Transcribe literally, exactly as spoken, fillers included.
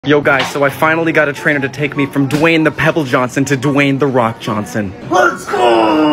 Yo guys, so I finally got a trainer to take me from Dwayne the Pebble Johnson to Dwayne the Rock Johnson. Let's go!